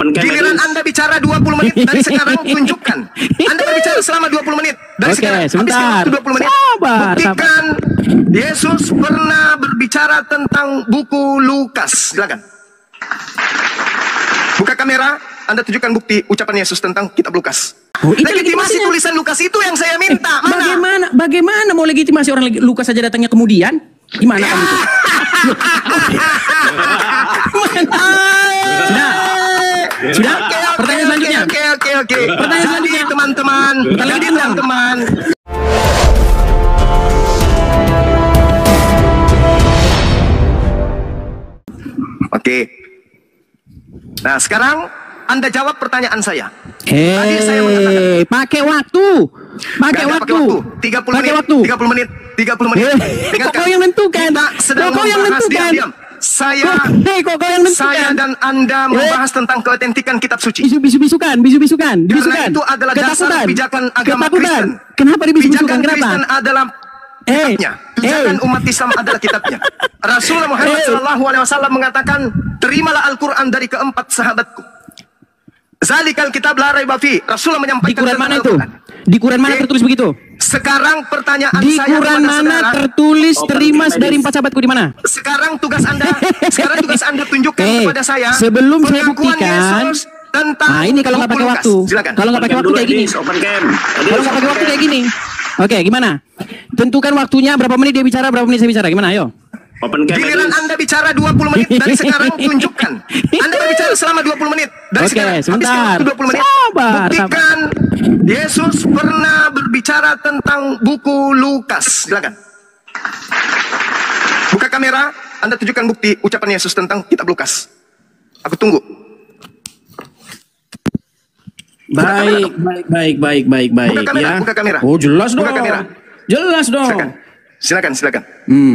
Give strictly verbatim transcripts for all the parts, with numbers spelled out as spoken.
Giliran Anda bicara dua puluh menit dari sekarang, tunjukkan. Anda berbicara selama dua puluh menit dari Oke, sekarang. sebentar. Habiskan waktu dua puluh menit. Sabar, Buktikan Yesus pernah berbicara tentang buku Lukas. Silakan. Buka kamera, Anda tunjukkan bukti ucapan Yesus tentang kitab Lukas. Oh, itu legitimasi legitimasinya. tulisan Lukas itu yang saya minta. Eh, Mana? bagaimana bagaimana mau legitimasi orang lagi- Lukas saja datangnya kemudian? Gimana kamu itu? Sudah. Sudah? Oke, oke, Pertanyaan oke, selanjutnya. Oke, oke, oke. Pertanyaan Jadi, selanjutnya. teman-teman, Bentar lagi jadi diundang. teman-teman. Oke. Nah, sekarang Anda jawab pertanyaan saya. Tadi saya mengatakan Eh, pakai waktu. Pakai Nggak ada waktu. tiga puluh Pakai menit. waktu. tiga puluh menit. tiga puluh menit. Eh, Ingatkan, kok kau yang nentukan? Kita sedang Kok kau yang membahas, nentukan? diam, diam. Saya Kok- eh, kok kau yang nentukan? Saya dan Anda membahas tentang keautentikan kitab suci. Bisu bisu bisukan, bisu bisukan, Karena bisukan. itu adalah dasar pijakan agama Ketakutan. Kristen. Kenapa dibisuk-bisukan? Pijakan Kenapa? Kristen adalah Eh, kitabnya. Pijakan eh. umat Islam adalah kitabnya. Rasulullah Muhammad Eh. Shallallahu Alaihi Wasallam mengatakan, terimalah Al-Quran dari keempat sahabatku. Zalikal kitab la raiba fi. Rasulullah Di menyampaikan Quran tentang mana itu? Al-Quran. Di Quran mana Oke. tertulis begitu? Sekarang pertanyaan Di saya Quran kepada mana saudara, tertulis Open terima Medis. dari empat sahabatku di mana? sekarang tugas Anda, sekarang tugas Anda tunjukkan Eh, kepada saya sebelum saya pengakuan buktikan. Yesus tentang Nah, ini kalau nggak buku pakai Lukas. waktu. Silakan. Kalau nggak pakai waktu kayak gini. Open cam. Kalau nggak pakai waktu kayak gini. Oke, gimana? Tentukan waktunya berapa menit dia bicara, berapa menit saya bicara. Gimana? Ayo. Open cam. Giliran Anda bicara dua puluh menit dari sekarang, tunjukkan. Anda berbicara selama dua puluh menit dari Oke, sekarang. Habiskan sebentar. waktu dua puluh menit. Sabar, Buktikan Yesus pernah berbicara tentang buku Lukas. Silakan. Buka kamera, Anda tunjukkan bukti ucapan Yesus tentang kitab Lukas. Aku tunggu. Baik, baik, baik, baik, baik, baik. Buka kamera, ya. buka kamera. Oh, jelas Buka dong. kamera. Jelas dong. Silakan. Silakan, silakan. Hmm.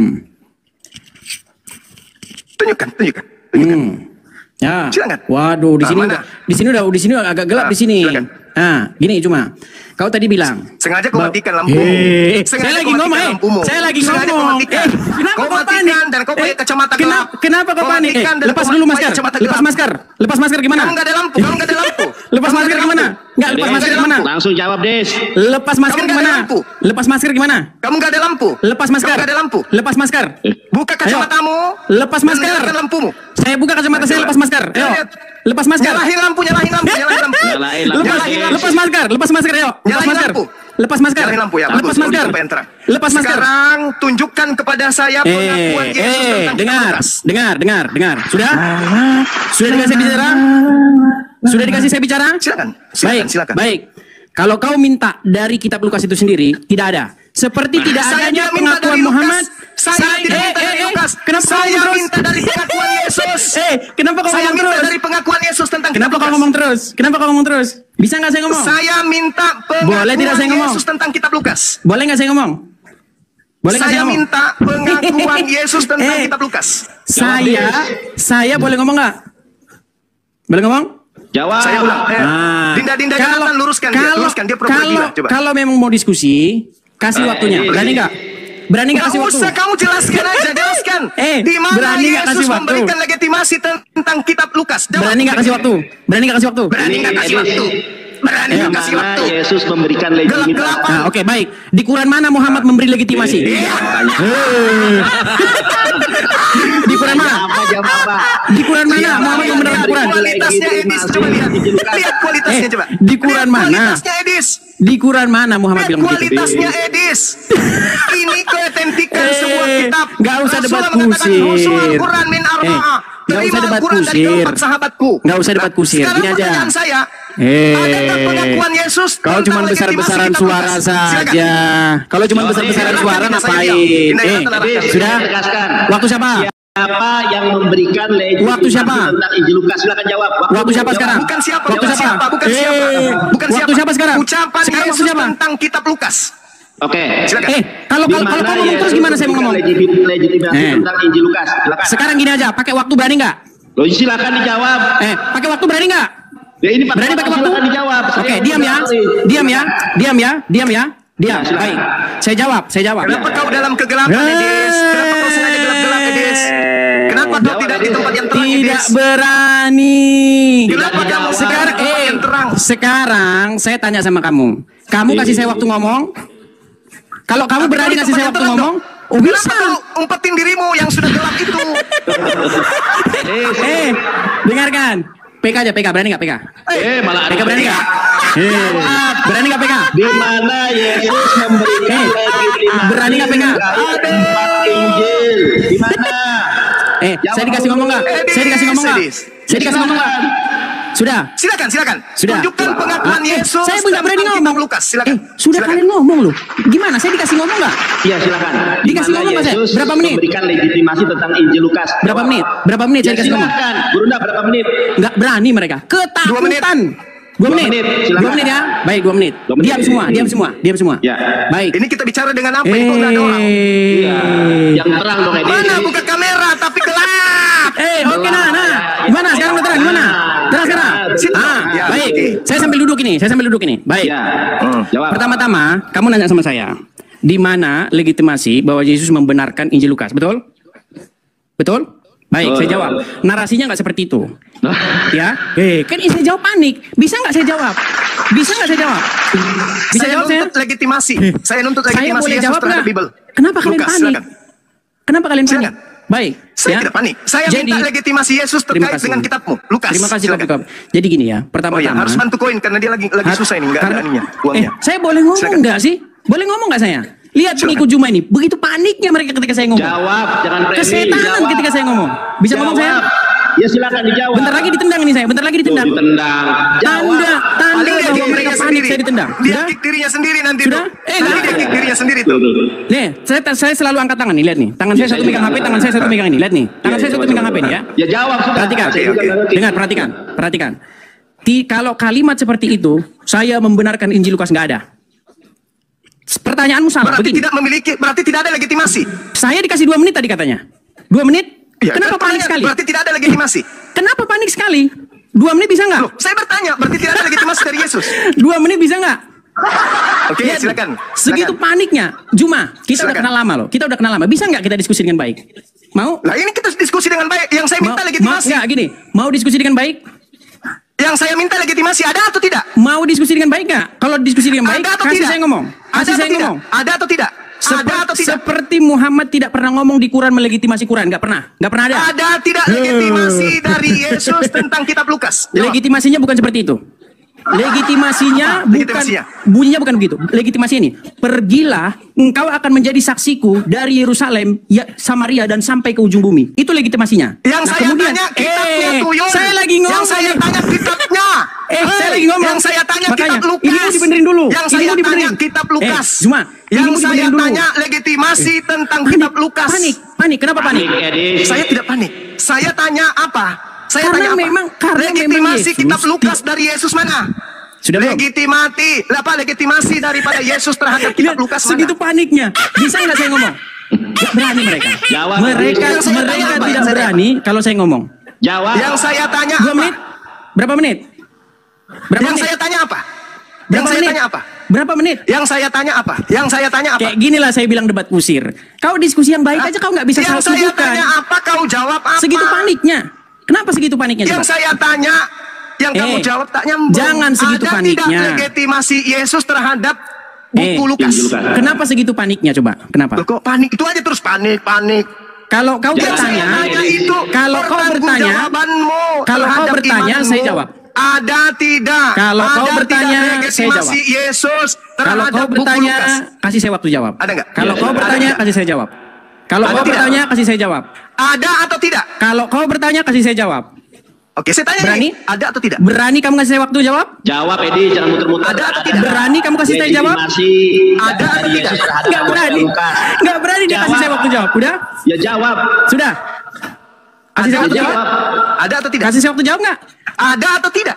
Tunjukkan, tunjukkan. Hmm. Ya. Silakan. Waduh, di Nah, sini mana? udah, di sini udah di sini agak gelap Nah, di sini. silakan. Nah, gini cuma. Kau tadi bilang Sengaja kau Ba- matikan lampumu. Eh, Sengaja saya lagi kau matikan ngomong, eh. lampumu. Saya lagi Sengaja kau ngomong. matikan. Eh, kenapa Kau kau matikan panik? dan kau pakai Eh, kacamata kenapa, gelap. kenapa kau Kau panik? Eh, matikan dan lepas kau dulu pakai masker. kacamata Lepas gelap. masker. Lepas masker gimana? Kamu nggak ada lampu, kamu nggak ada lampu. Lepas Kamu masker nggak ada gimana? lampu. Enggak, lepas Kamu masker nggak ada gimana? lampu. Langsung jawab, Des. Lepas masker Kamu nggak ada gimana? lampu. Lepas masker gimana? Kamu nggak ada lampu. Lepas masker. Kamu nggak ada lampu. Lepas masker. Buka kacamatamu. Lepas dan masker. nyalakan lampumu. Saya buka kacamata saya, lepas masker. Ayo. Lihat. Lepas masker. Nyalahin lampu, nyalahin lampu, nyalahin lampu. Nyalahin lampu. Lepas, Nyalahin lampu. lepas masker, lepas masker, ayo. Lepas Nyalahin masker. lampu. Lepas masker. Nyalahin lampu ya. Lepas bagus. masker. Supaya terang. Lepas masker. Sekarang tunjukkan kepada saya pengakuan Eh, Yesus eh, tentang kitab dengar, Lukas. dengar, dengar, dengar. Sudah? Sudah dikasih bicara? Sudah dikasih saya bicara? Silakan, silakan, Baik, silakan. baik. Kalau kau minta dari kitab Lukas itu sendiri, tidak ada. Seperti tidak Saya adanya tidak minta pengakuan dari Lukas. Muhammad. Saya tidak eh, minta dari eh, eh, Lukas. Kenapa kau Saya ngomong terus? minta dari pengakuan Yesus. Eh, kenapa kau Saya ngomong minta terus? dari pengakuan Yesus tentang Kenapa kitab kau Lukas. ngomong terus? Kenapa kau ngomong terus? Bisa nggak saya ngomong? Saya minta Boleh tidak saya pengakuan ngomong? Yesus tentang kitab Lukas. Boleh nggak saya ngomong? Boleh nggak saya Saya ngomong? minta pengakuan Yesus tentang Eh. kitab Lukas. Saya, saya boleh ngomong nggak? Boleh ngomong? Jawab. Saya ulang. Eh, Ah. Dinda-dinda Kalau- Jonathan, luruskan dia, kalau- luruskan dia pura-pura kalau, gila. Coba. kalau memang mau diskusi, kasih Eh, waktunya. eh, Berani eh. nggak? Berani nggak Nggak kasih waktu? usah kamu jelaskan aja, jelaskan. Eh, Di mana berani nggak Yesus kasih waktu? memberikan legitimasi tentang kitab Lukas? Jawab. Berani nggak kasih waktu? Berani nggak kasih waktu? Berani nggak kasih Ini- waktu? Berani Ayo. nggak kasih Mana waktu? Yesus memberikan legitimitas? Gelap-gelapan. Nah, oke baik. Di Quran mana Muhammad memberi legitimasi? Iya. Eh. Di Quran mana? Apa jawab apa? Di Quran mana Iya, Muhammad lihat, membenarkan lihat Quran? kualitasnya Edis, coba lihat. Lihat kualitasnya Eh, coba. di Quran Lihat mana? Kualitasnya Edis. Di Quran mana Muhammad Lihat bilang begitu? kualitasnya Edis. Ini keautentikan Eh, sebuah kitab. nggak usah debat Rasulullah mengatakan, kusir. "Husul Quran min arba'ah." Eh, nggak usah Terima debat Al-Quran dari kusir. keempat sahabatku. Nggak usah debat Nah, kusir. Sekarang Gini aja. pertanyaan saya, Eh, adakah pengakuan Yesus kau tentang cuma legitimasi besar-besaran kitab suara Lukas? saja. Silakan. Kalau cuma Jawab, besar-besaran Dinda, suara Dinda, saya ngapain? diam. Dinda, Eh, Dinda, Dinda, sudah? tegaskan. Waktu siapa? Siapa yang memberikan legitimasi Waktu siapa? tentang Injil Lukas? Silakan jawab. Waktu siapa sekarang? Bukan siapa, Waktu bukan siapa? siapa, bukan Eh, siapa. Bukan waktu siapa. siapa sekarang? Ucapan Sekarang waktu Yesus siapa? tentang kitab Lukas. Oke. Silakan. Eh, kalau Di kalau kalau mana kau ngomong terus Yesus gimana saya mau ngomong? memberikan legit- legitimasi Eh. tentang Injil Lukas? Silakan. Sekarang gini aja, pakai waktu berani nggak? Loh, silakan dijawab. Eh, pakai waktu berani nggak? Ya ini Pak. Berani pakai waktu? Silakan dijawab. Oke, Saya diam ya, udah ahli. diam ya, diam ya, diam ya, diam. Ya, silakan. Baik, saya jawab, saya jawab. Kenapa kau dalam kegelapan, Edis? Kenapa kau sengaja gelap-gelap, Edis? Kenapa kau Jawab, tidak di Edis. tempat yang terang, Edis? tidak berani. Kenapa kamu Sekarang, berani eh, yang terang? sekarang saya tanya sama kamu. Kamu kasih saya waktu ngomong. Kalau kamu Tapi berani kalau kasih saya tempat waktu yang ngomong, terang oh dong. bisa. Kenapa kau umpetin dirimu yang sudah gelap itu? Eh, dengarkan. P K aja, P K. Berani nggak P K? Eh, malah P K berani nggak? Eh, berani nggak P K? Di mana Yesus memberikan Eh, legitimasi berani nggak pegang? dari empat Injil? Di mana? Eh, saya dikasih ngomong nggak? Eh, Saya dikasih ngomong nggak? Sedis. Saya dikasih ngomong nggak? Sudah. Silakan, silakan. Sudah. Tunjukkan pengakuan Eh, Yesus. saya nggak berani tentang ngomong. kitab Lukas. Silakan. Eh, sudah Silakan. kalian ngomong loh. Gimana? Saya dikasih ngomong nggak? Iya, silakan. Di Dikasih mana ngomong nggak saya? Yesus Berapa menit? memberikan legitimasi tentang Injil Lukas? Berapa menit? Berapa menit Ya, saya dikasih ngomong? silakan. Burunda berapa menit? Nggak berani mereka. Dua menit. Ketakutan. Dua Dua menit. menit, silakan. Dua menit ya. Baik, dua menit. Dua menit. Diam semua, diam semua, diam semua. Ya. Baik. Ini kita bicara dengan apa? Ini kok nggak ada orang. Iya. Eh, Yang terang dong, Edi. Mana buka kamera tapi gelap. Eh, oke nah, nah. Gimana sekarang udah terang? Gimana? Terang sekarang. Situ. Ah, Ya, baik. oke. Saya sambil duduk ini. Saya sambil duduk ini. Baik. Ya. Hmm. Jawab. Pertama-tama, kamu nanya sama saya, di mana legitimasi bahwa Yesus membenarkan Injil Lukas? Betul? Betul? Baik, Betul. saya jawab. Narasinya nggak seperti itu. Ya, eh, kan saya jawab panik. Bisa nggak saya jawab? Bisa nggak saya jawab? Bisa Saya jawab saya? nuntut legitimasi. Saya nuntut Saya legitimasi boleh Yesus jawab terhadap nggak? Bible. Kenapa kalian Lukas, panik? silakan. Kenapa kalian panik? Silakan. Baik. Saya ya. tidak panik. Saya Jadi- minta legitimasi Yesus Terima terkait kasih. dengan kitabmu. Lukas. Terima kasih, silakan. Kopi Kopi. Jadi gini ya, Oh ya, pertama-tama. harus bantu koin karena dia lagi lagi Har- susah ini, enggak ada karena- ininya, Eh, uangnya. saya boleh ngomong Silakan. nggak sih? Boleh ngomong nggak saya? Lihat Silakan. pengikut Juma ini, begitu paniknya mereka ketika saya ngomong. Jawab, jangan berani. Kesetanan Jawab. ketika saya ngomong. Bisa ngomong saya? Jawab. Ya silakan dijawab. Bentar lagi ditendang ini saya, bentar lagi Tuh, ditendang. ditendang. Tanda, Jawab. tanda Paling dia bahwa kick mereka dirinya panik sendiri. saya ditendang. Dia Sudah? kick dirinya sendiri nanti Sudah? tuh. Eh, Nanti enggak. dia kick dirinya sendiri Tuh, tuh. tuh, tuh. Nih, saya, saya selalu angkat tangan nih, lihat nih. Tangan saya Ya, satu saya megang juga H P, angkat. tangan saya satu megang ini, lihat nih. Tangan Ya, saya ya, satu coba, megang H P coba. nih ya. Ya jawab sudah. Perhatikan, Saya juga oke. ngerti. dengar, perhatikan, perhatikan. Ti, kalau kalimat seperti itu, saya membenarkan Injil Lukas nggak ada. Pertanyaanmu salah, Berarti begini. tidak memiliki, berarti tidak ada legitimasi. Saya dikasih dua menit tadi katanya. Dua menit? Ya, Kenapa kan panik tanya, sekali? Berarti tidak ada legitimasi. Kenapa panik sekali? Dua menit bisa nggak? Loh, saya bertanya, berarti tidak ada legitimasi dari Yesus. Dua menit bisa nggak? Oke, Lihat, silakan. Segitu Silakan. paniknya. Juma, kita udah Silakan. kenal lama loh. Kita udah kenal lama. Bisa nggak kita diskusi dengan baik? Mau? Lah ini kita diskusi dengan baik. Yang saya Mau, minta mau legitimasi. nggak gini? Mau diskusi dengan baik? Yang saya minta legitimasi ada atau tidak? Mau diskusi dengan baik nggak? Kalau diskusi dengan baik, Ada atau kasih tidak? saya ngomong. Ada Kasih atau saya tidak? ngomong. Ada atau tidak? Seper- Ada atau tidak? Seperti Muhammad tidak pernah ngomong di Quran melegitimasi Quran, nggak pernah, nggak pernah ada. Ada tidak legitimasi dari Yesus tentang kitab Lukas? Jawab. Legitimasinya bukan seperti itu. Legitimasinya Apa bukan legitimasinya? bunyinya bukan begitu. Legitimasi ini, pergilah, engkau akan menjadi saksiku dari Yerusalem, ya, Samaria dan sampai ke ujung bumi. Itu legitimasinya. Yang Nah, saya kemudian, tanya kitabnya eh, Tuyul. saya lagi ngomong. Yang saya tanya kitabnya. Eh, Hei, saya lagi ngomong. Yang saya tanya Makanya, kitab Lukas. ini mau dibenerin dulu. Yang Ini saya mau tanya dibenerin. kitab Eh, Lukas. Zuma, ini yang mau saya dibenerin dulu. tanya legitimasi tentang Panik, kitab Lukas. Panik, panik. Kenapa panik? Panik, Edi. Saya tidak panik. Saya tanya apa? Saya Karena tanya apa? memang- karena memang legitimasi Yesus kitab Lukas ti- dari Yesus mana? Sudah belum? Legitimati, apa legitimasi daripada Yesus terhadap kitab Lihat, Lukas mana? segitu paniknya. Bisa nggak saya ngomong? Gak berani mereka. Jawab. Mereka Yang saya mereka tanya apa? tidak Yang saya berani kalau saya ngomong. Jawab. Yang saya tanya Dua apa? menit? Berapa menit? Berapa Yang menit? saya tanya apa? Yang Berapa saya menit? tanya apa? Berapa menit? Yang saya tanya apa? Yang saya tanya apa? Kayak gini lah saya bilang debat kusir. Kau diskusi yang baik aja kau nggak bisa Yang salah saya tunjukkan. tanya apa? Kau jawab apa? Segitu paniknya. Kenapa segitu paniknya? Yang coba? saya tanya, yang Eh, kamu jawab tak nyambung. jangan segitu Ada paniknya. tidak legitimasi Yesus terhadap buku Eh, Lukas? Injil Lukas. Kenapa segitu paniknya coba? Kenapa? Loh, kok panik? Itu aja terus panik, panik. Kalau kau Yang bertanya, Saya tanya itu kalau kau bertanya, pertanggungjawabanmu kalau kau terhadap bertanya, imanmu. saya jawab. Ada tidak? Kalau ada kau bertanya, tidak saya legitimasi jawab. Yesus kalau terhadap kau buku bertanya, Lukas? kasih saya waktu jawab. Ada nggak? Kalau Iya, kau ada bertanya, nggak? kasih saya jawab. Kalau Ada kau tidak? bertanya, kasih saya jawab. Ada atau tidak? Kalau kau bertanya, kasih saya jawab. Oke, saya tanya Berani? nih, ada atau tidak? Berani kamu kasih saya waktu jawab? Jawab, Edi. Jangan muter-muter. Ada atau tidak? Berani kamu kasih saya jawab? Legitimasi Ada atau dari tidak? Yesus terhadap Nggak berani. Lukas. Nggak berani dia kasih Jawab. saya waktu jawab. Udah? Ya jawab. Sudah? Kasih saya Ada waktu atau jawab? tidak? Ada atau tidak? Kasih saya waktu jawab nggak? Ada atau tidak?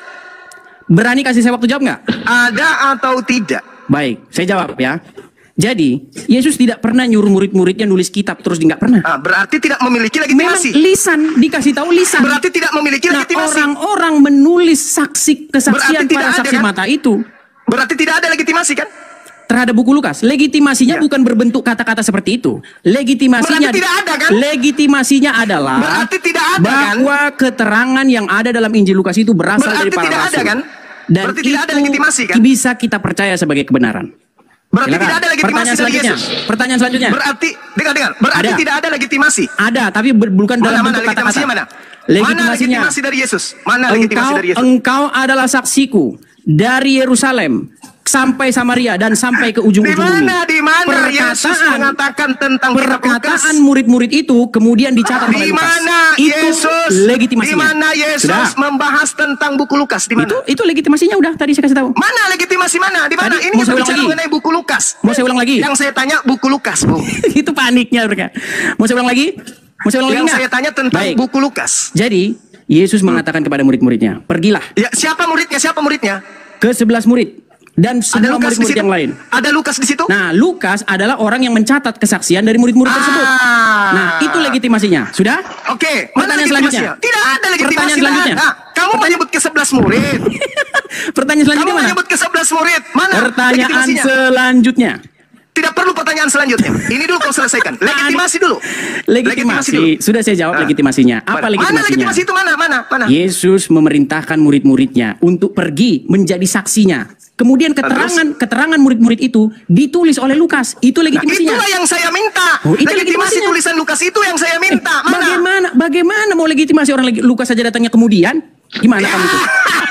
Berani kasih saya waktu jawab nggak? Ada atau tidak? Baik, saya jawab ya. Jadi, Yesus tidak pernah nyuruh murid-muridnya nulis kitab terus nggak pernah. Ah, berarti tidak memiliki Memang legitimasi. lisan dikasih tahu lisan. Berarti tidak memiliki Nah, legitimasi. orang-orang menulis saksi kesaksian Berarti tidak para ada, saksi kan? mata itu. Berarti tidak ada legitimasi kan? terhadap buku Lukas. Legitimasinya Ya. bukan berbentuk kata-kata seperti itu. Legitimasinya Berarti tidak ada, kan? Legitimasinya adalah Berarti tidak ada, kan? bahwa keterangan yang ada dalam Injil Lukas itu berasal Berarti dari para tidak ada, rasul. kan? Dan Berarti itu tidak ada legitimasi, kan? bisa kita percaya sebagai kebenaran. Berarti Silakan. tidak ada legitimasi Pertanyaan dari selanjutnya. Yesus. Pertanyaan selanjutnya. Berarti, dengar, dengar. Berarti Ada. tidak ada legitimasi. Ada, tapi ber- bukan Mana, dalam mana bentuk kata-kata. legitimasinya mana? Mana Legitimasinya. legitimasi dari Yesus? Mana legitimasi Engkau, dari Yesus? engkau adalah saksiku dari Yerusalem sampai Samaria dan sampai ke Di ujung-ujung bumi. mana, di mana Yesus Perkataan- mengatakan tentang kitab Lukas? Perkataan murid-murid itu kemudian dicatat oleh Di Lukas. mana Itu Yesus? legitimasinya. Di mana Yesus Sudah. membahas tentang buku Lukas? Di mana? Itu itu legitimasinya udah tadi saya kasih tahu. Mana legitimasi mana? Di mana? Tadi, Ini mau kita saya ulang bicara lagi? mengenai buku Lukas. Mau saya ulang lagi? Yang saya tanya buku Lukas, Bu. Itu paniknya mereka. Mau saya ulang lagi? Mau saya ulang Yang lagi saya nggak? tanya tentang Baik. buku Lukas. Jadi Yesus mengatakan kepada murid-muridnya, pergilah Ya, siapa muridnya? Siapa muridnya? ke sebelas murid dan Ada semua Lukas di murid-murid situ? yang lain. Ada Lukas di situ? Nah, Lukas adalah orang yang mencatat kesaksian dari murid-murid tersebut. Ah. Nah, itu legitimasinya. Sudah? Oke, mana Pertanyaan legitimasinya? selanjutnya. Tidak ada legitimasi. Pertanyaan tidak selanjutnya. ada. Kamu menyebut ke sebelas murid. Pertanyaan Kamu selanjutnya mana? menyebut ke sebelas murid. Mana Pertanyaan legitimasinya? selanjutnya. Tidak perlu pertanyaan selanjutnya. Ini dulu kau selesaikan. Legitimasi dulu. Legitimasi. dulu. Sudah saya jawab Ah. legitimasinya. Apa Mana legitimasinya? legitimasi itu mana? Mana? Mana? Yesus memerintahkan murid-muridnya untuk pergi menjadi saksinya. Kemudian keterangan keterangan murid-murid itu ditulis oleh Lukas. Itu Nah, legitimasinya. itulah yang saya minta. Oh, itu legitimasi legitimasinya. tulisan Lukas itu yang saya minta. Mana? Bagaimana bagaimana mau legitimasi orang legi- Lukas saja datangnya kemudian? Gimana kamu itu?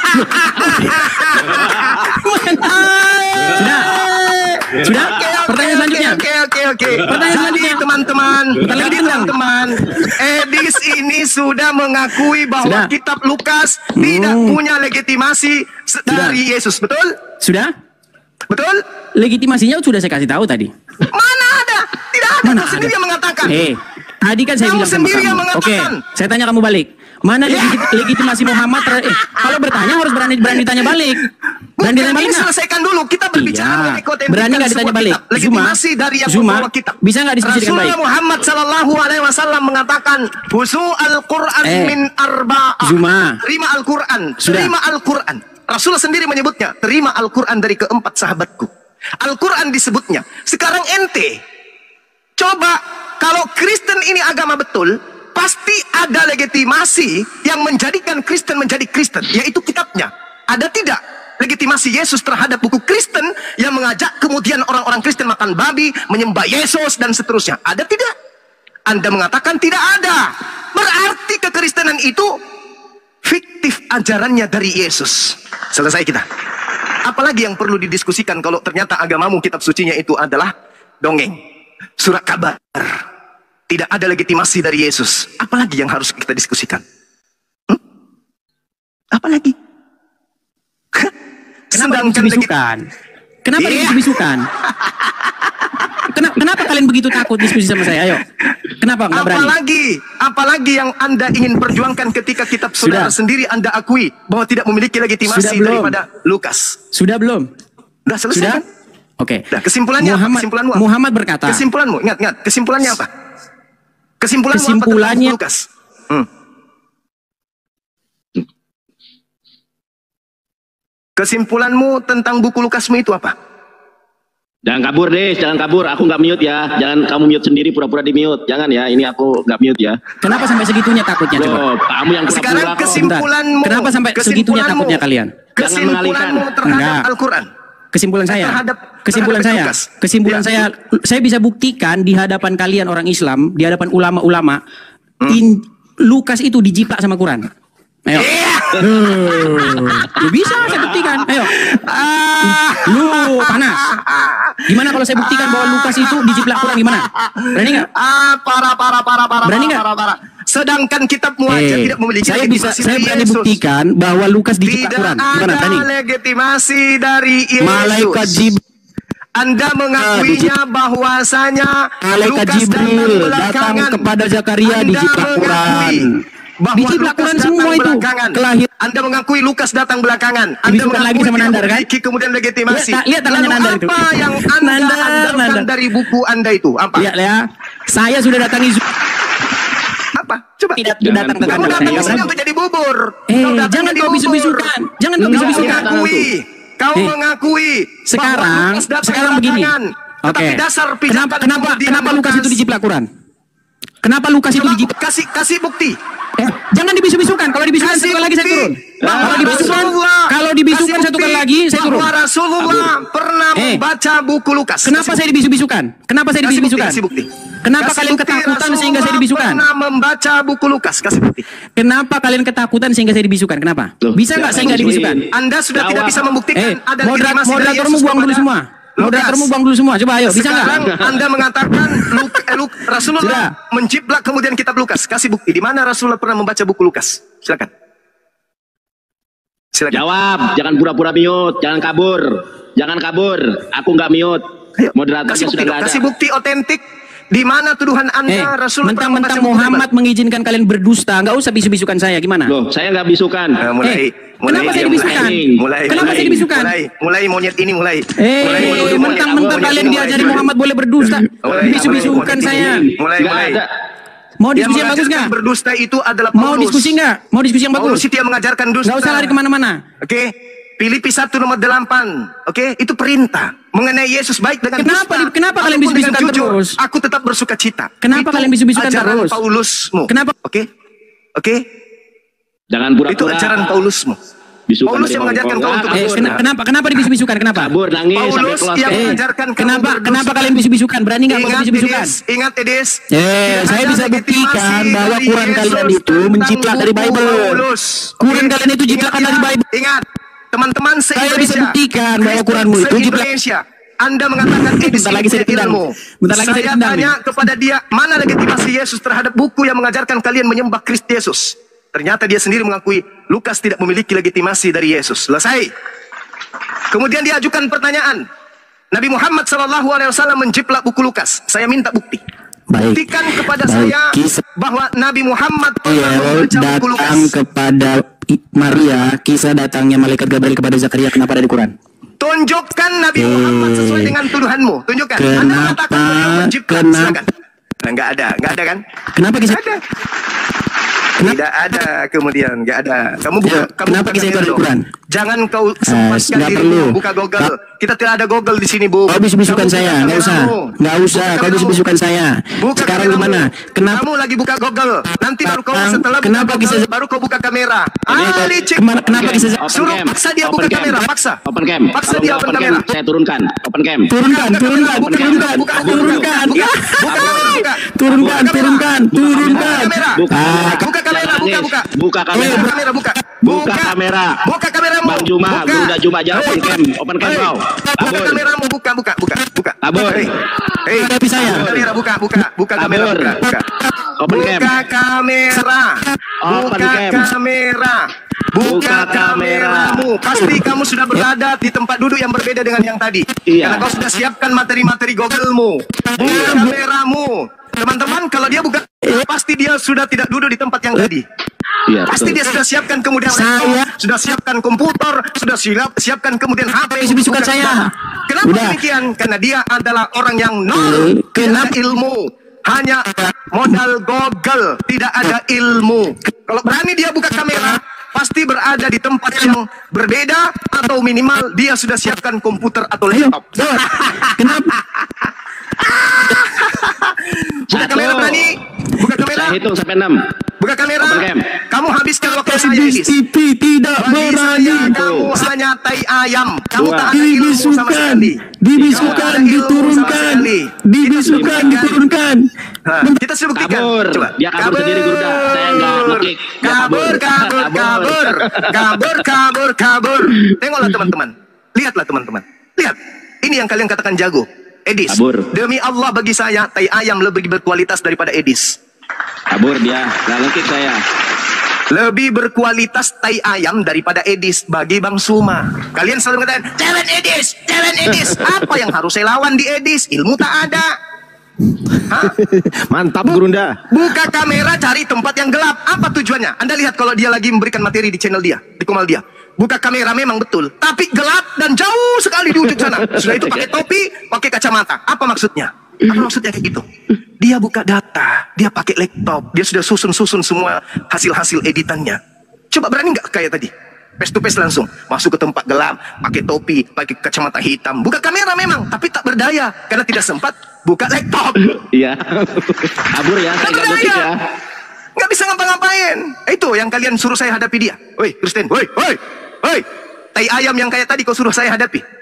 Sudah. Sudah? Oke, oke, Pertanyaan oke, selanjutnya. Oke, oke, oke. Pertanyaan Jadi selanjutnya. teman-teman, Bentar lagi jadi tendang. teman-teman, Edis ini sudah mengakui bahwa Sudah. kitab Lukas tidak Hmm. punya legitimasi se- Sudah. dari Yesus, betul? Sudah? Betul? Legitimasinya sudah saya kasih tahu tadi. Mana ada? Tidak ada. Mana Kau sendiri ada? yang mengatakan. Eh, tadi kan saya Kamu bilang sama sendiri yang kamu. Oke, mengatakan. saya tanya kamu balik. Mana Ya. legiti- legitimasi Muhammad? ter- Eh, kalau bertanya harus berani berani ditanya balik. Berani ditanya Bukan, balik ini nggak? selesaikan dulu. Kita berbicara Iya. mengenai keautentikan Berani nggak ditanya sebuah balik? kitab. Legitimasi Zuma, dari yang Zuma, membawa kitab. bisa nggak diskusi dengan Rasulullah baik? Muhammad Sallallahu Alaihi Wasallam mengatakan, "Husu al-Quran Eh, min arba'ah." Zuma. Terima Al-Quran. Sudah. Terima Al-Quran. Rasulullah sendiri menyebutnya, terima Al-Quran dari keempat sahabatku. Al-Quran disebutnya. Sekarang ente, coba kalau Kristen ini agama betul, pasti ada legitimasi yang menjadikan Kristen menjadi Kristen, yaitu kitabnya. Ada tidak legitimasi Yesus terhadap buku Kristen yang mengajak kemudian orang-orang Kristen makan babi, menyembah Yesus dan seterusnya? Ada tidak? Anda mengatakan tidak ada. Berarti kekristenan itu fiktif ajarannya dari Yesus. Selesai kita. Apalagi yang perlu didiskusikan kalau ternyata agamamu kitab sucinya itu adalah dongeng, surat kabar. Tidak ada legitimasi dari Yesus. Apalagi yang harus kita diskusikan? Hmm? Apalagi? Kenapa Sedangkan legit- dibisu-bisukan? Kenapa Iya. dibisu-bisukan? Kenapa, kenapa kalian begitu takut diskusi sama saya? Ayo. Kenapa nggak berani? Apalagi, apalagi yang Anda ingin perjuangkan ketika kitab saudara Sudah. sendiri Anda akui bahwa tidak memiliki legitimasi Sudah belum? daripada Lukas. Sudah belum? Sudah selesai Sudah? kan? Oke. Nah, kesimpulannya apa? Muhammad, Kesimpulanmu apa? Muhammad berkata. Kesimpulanmu, ingat, ingat. Kesimpulannya apa? Kesimpulanmu Kesimpulannya- apa tentang Lukas? Hmm. Kesimpulanmu tentang buku Lukasmu itu apa? Jangan kabur deh, jangan kabur. Aku nggak mute ya. Jangan kamu mute sendiri, pura-pura di mute. Jangan ya, ini aku nggak mute ya. Kenapa sampai segitunya takutnya coba? Loh, kamu yang Sekarang pura-pura kok. kesimpulanmu. Kenapa sampai segitunya kesimpulanmu- takutnya kalian? Kesimpulanmu Jangan terhadap Enggak. Al-Quran. Kesimpulan saya, terhadap- kesimpulan terhadap saya, Lukas. kesimpulan Ya. saya, saya bisa buktikan di hadapan kalian orang Islam, di hadapan ulama-ulama, Hmm. in- Lukas itu dijiplak sama Quran. Ayo, Uh, ya bisa saya buktikan. Ayo, Ah, lu panas. Gimana kalau saya buktikan bahwa Lukas itu dijiplak Quran? Gimana? Berani nggak? ah, parah, parah, parah, parah, Berani parah, nggak? parah, parah. Sedangkan kitabmu aja Eh, tidak memiliki saya bisa, legitimasi saya dari berani Yesus. buktikan bahwa Lukas dijiplak Tidak Quran. Gimana? ada Berani? legitimasi dari Yesus. Malaikat Jibril. Anda mengakuinya bahwasanya Malaikat Lukas Jibril datang datang belakangan. kepada Zakaria Anda dijiplak mengakui Quran. bahwa Dijiplak Lukas Quran datang semua itu. belakangan. Kelahir. Anda mengakui Lukas datang belakangan. Anda Dibisukan lagi mengakui sama tidak Nandar, kan? memiliki kemudian legitimasi. Lihat, lihat tangannya Lalu Nandar itu. apa yang Anda Nandar, andalkan Nandar. dari buku Anda itu? Apa? Lihat ya, saya sudah datangi Zu- Apa? Coba. tidak Jangan datang ke buka. Kamu kantor datang saya. ke sini untuk jadi bubur. Eh, Kau datang jangan jadi kau bubur. bisu-bisukan. Jangan kau Kau bisu-bisukan. mengakui. Kau Eh, mengakui sekarang bahwa Lukas datang sekarang begini. belakangan. Oke. Tetapi dasar Kenapa pijakan kenapa kemudian kenapa Lukas Lukas- itu dijiplak Quran? Kenapa Lukas itu Coba dijiplak? kasih kasih bukti. Eh, jangan dibisu-bisukan. Kalau dibisukan Kasih satu kali lagi saya bukti turun. bahwa Kalau dibisukan, Rasulullah- kalau dibisukan kasih satu kali bukti lagi saya turun. bahwa Rasulullah pernah Eh. membaca buku Lukas. Kenapa Kasih saya dibisu-bisukan? Kenapa saya Kasih bukti, dibisu-bisukan? kasih bukti. Kenapa Kasih kalian bukti ketakutan Rasulullah sehingga saya dibisukan? pernah membaca buku Lukas. Kasih bukti. Kenapa kalian ketakutan sehingga saya dibisukan? Kenapa? Loh, Bisa nggak siapa saya yang nggak bisuin? dibisukan? Anda sudah Jawab. tidak bisa membuktikan Eh, ada moderat, legitimasi dari moderatormu Yesus buang dulu kepada semua. Moderatormu Lukas. buang dulu semua. Coba ayo, bisa nggak? Sekarang Anda mengatakan Luk, eh, Luk, Rasulullah Sudah. menjiplak kemudian kitab Lukas. Kasih bukti di mana Rasulullah pernah membaca buku Lukas. Silakan. Silakan. Jawab, jangan pura-pura mute, jangan kabur. Jangan kabur. Aku nggak mute. Ayo, Moderatornya kasih sudah bukti, nggak dong. ada. kasih bukti otentik di mana tuduhan Anda Eh, Rasulullah pernah membaca mentang-mentang buku Muhammad Bible. mengizinkan kalian berdusta, nggak usah bisu-bisukan saya. Gimana? Loh, saya nggak bisukan. Nah, mulai, Eh, mulai, kenapa saya dia dibisukan? mulai, mulai, Kenapa mulai, saya dibisukan? Mulai, mulai monyet ini mulai. Eh, mulai menuduh monyet. mentang-mentang Monyet kalian ini diajari mulai. Muhammad boleh berdusta, Mulai, bisu-bisukan mulai, saya. Mulai, Nggak mulai. ada. Mau Dia diskusi yang bagus mengajarkan nggak? berdusta itu adalah Mau Paulus. diskusi nggak? Mau diskusi yang Paulus bagus? itu yang mengajarkan dusta. Nggak usah lari kemana-mana. Oke. Filipi satu nomor delapan. Oke, itu perintah mengenai Yesus baik dengan Kenapa dusta. di- kenapa kalian ataupun dengan bisu-bisukan jujur. terus? Aku tetap bersuka cita. Kenapa Itu kalian bisu-bisukan ajaran terus? Paulusmu. Kenapa? Oke. Oke. Jangan pura-pura. Itu ajaran Paulusmu. Bisukan Paulus yang di mengajarkan Hongkong. kau Ah, untuk Eh, kabur. kena- kenapa kenapa dibisu-bisukan? Kenapa? Kabur, nangis sampai Paulus kelas. yang Eh, mengajarkan kamu kenapa berdusta. kenapa kalian bisu-bisukan? Berani nggak kalau Ingat bisu-bisukan? Edis, ingat Edis. Eh, Tidak saya ada bisa legitimasi buktikan bahwa dari Quran Yesus kalian itu tentang menciplak dari buku Bible. Paulus. Quran Oke? kalian itu jiplakan Ingat dari ya? Bible. Ingat, teman-teman se-Indonesia. Saya bisa buktikan bahwa Quranmu itu jiplak. se-Indonesia. Anda mengatakan Edis Bentar lagi itu saya punya tendang. ilmu. Bentar lagi saya saya tendang tanya nih. kepada dia, mana legitimasi Yesus terhadap buku yang mengajarkan kalian menyembah Kristus Yesus? Ternyata dia sendiri mengakui Lukas tidak memiliki legitimasi dari Yesus. Selesai. Kemudian dia ajukan pertanyaan. Nabi Muhammad shallallahu alaihi wasallam menjiplak buku Lukas. Saya minta bukti. Baik. Buktikan kepada Baik. saya Kisah- bahwa Nabi Muhammad pernah Iya, membaca buku Lukas. datang kepada I- Maria, kisah datangnya malaikat Gabriel kepada Zakaria, kenapa ada di Quran? Tunjukkan Nabi Eh, Muhammad sesuai dengan tuduhanmu. Tunjukkan. Anda kenapa- mengatakan beliau menjiplak. kenapa- Silakan. Nah, nggak ada, nggak ada kan? Kenapa kisah? Nggak ada. Tidak ada kemudian, nggak ada. Kamu buka, Ya, kamu kenapa buka kisah itu kamera ada di dong. Quran? Jangan kau sempatkan nggak dirimu perlu. buka Google. Kak- Kita tidak ada Google di sini, Bu. Kau bisu-bisukan Kamu saya, buka nggak usah, kameramu. nggak usah. Buka Kau kameramu. bisu-bisukan saya. Buka Sekarang kameramu. gimana? Kenapa? Kamu lagi buka Google. Nanti baru kau Kenapa- setelah buka kenapa Google, kisah- baru kau buka kamera. Ini Ah, licik. Kemana- kenapa Open kisah- cam, open Suruh cam, paksa dia open buka cam. kamera, paksa. Open cam. Paksa Kalau dia nggak open open cam, kamera. saya turunkan. Open cam. Turunkan, Buka turunkan, kamera, buka turunkan, buka kamera, turunkan, buka, buka kamera, buka. turunkan, Buka kamera. turunkan, Buka turunkan. kamera. Buka Ah, kamera. Buka kamera, buka, Jangan buka. nangis. Buka kamera. Buka kamera, buka. Buka kamera. Buka kameramu. Bang Juma, Buka. Bunda Juma, jangan Hei. open cam. Open cam Hei. kau. Buka Kabur. kameramu, buka, buka, buka, buka. Kabur. Hei. Hei. Hadapi saya. Buka kamera, buka, buka, buka kamera, Kabur. buka, buka. Open cam. Buka kamera. Open Buka cam. kamera. Buka Buka kamera. kameramu. Pasti kamu sudah berada di tempat duduk yang berbeda dengan yang tadi. Iya. Karena kau sudah siapkan materi-materi Google-mu. Buka Iya. kameramu. Teman-teman, kalau dia buka, pasti dia sudah tidak duduk di tempat yang tadi. Iya, Pasti betul. dia sudah siapkan kemudian Saya- laptop, sudah siapkan komputer, sudah siap, siapkan kemudian H P. Bisu-bisukan bukan- saya. Kenapa Udah. demikian? Karena dia adalah orang yang Eh, nol, tidak kenapa? ada ilmu. Hanya modal Google, tidak ada ilmu. Kalau berani dia buka kamera, pasti berada di tempat yang berbeda atau minimal dia sudah siapkan komputer atau laptop. Kenapa? Buka Satu. kamera berani? Buka kamera? Saya hitung sampai enam. Buka kamera. Open cam. Kamu habiskan waktu saya Edis Edis. T V tidak Bagi berani. saya kamu hanya tai ayam. Kamu Dua. tak ada ilmu sama Dibisukan, sekali. dibisukan, Kamu tak ada ilmu sama diturunkan, sekali. dibisukan, Kita diturunkan. Nah, kita sudah buktikan. Kabur. Coba. Dia kabur sendiri, Gurda. Saya nggak ngeklik. Dia Kabur, kabur, kabur, kabur, kabur, kabur. Tengoklah teman-teman. Lihatlah teman-teman. Lihat. Ini yang kalian katakan jago. Edis. Kabur. Demi Allah bagi saya tai ayam lebih berkualitas daripada Edis. Kabur dia. Nggak ngeklik saya. Lebih berkualitas tai ayam daripada Edis bagi Bang Suma. Kalian selalu mengatakan, challenge Edis, challenge Edis. Apa yang harus saya lawan di Edis? Ilmu tak ada. Hah? Mantap Gurunda. Buka kamera cari tempat yang gelap. Apa tujuannya? Anda lihat kalau dia lagi memberikan materi di channel dia, di komal dia. Buka kamera memang betul, tapi gelap dan jauh sekali di ujung sana. Sudah itu pakai topi, pakai kacamata. Apa maksudnya? Apa maksudnya kayak gitu? Dia buka data, dia pakai laptop, dia sudah susun-susun semua hasil-hasil editannya. Coba berani nggak kayak tadi? face to face langsung. Masuk ke tempat gelap, pakai topi, pakai kacamata hitam. Buka kamera memang, tapi tak berdaya. Karena tidak sempat buka laptop. Iya. Kabur ya, saya Tak nggak notice berdaya. ya. Nggak bisa ngapa-ngapain. Itu yang kalian suruh saya hadapi dia. Woi, Kristen, woi, woi, woi. Tai ayam yang kayak tadi kau suruh saya hadapi.